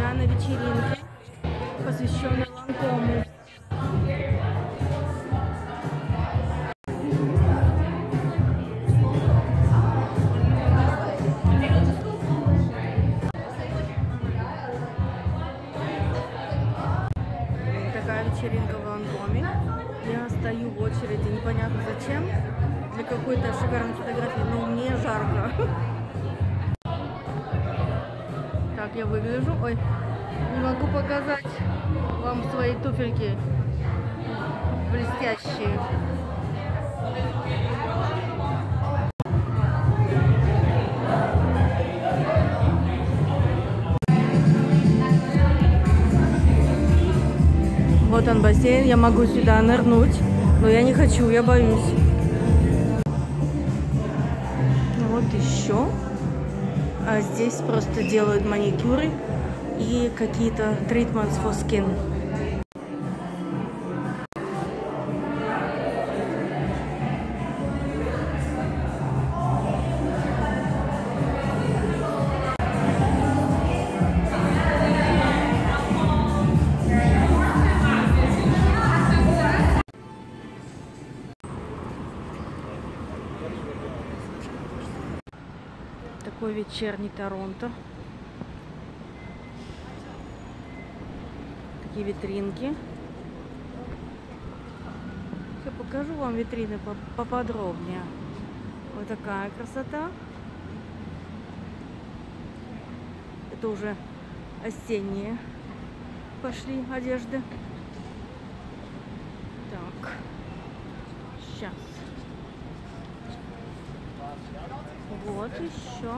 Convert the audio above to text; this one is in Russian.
сюда на вечеринке, посвященной Ланкому. Такая вечеринка в Ланкоме. Я стою в очереди, непонятно зачем, для какой-то шикарной фотографии, но мне жарко. Так я выгляжу. Ой, не могу показать вам свои туфельки блестящие. Вот он бассейн, я могу сюда нырнуть, но я не хочу, я боюсь. Вот еще. А здесь просто делают маникюры и какие-то treatments for skin. Такой вечерний Торонто. Такие витринки. Я покажу вам витрины поподробнее. Вот такая красота. Это уже осенние пошли одежды. Так, сейчас. Вот еще.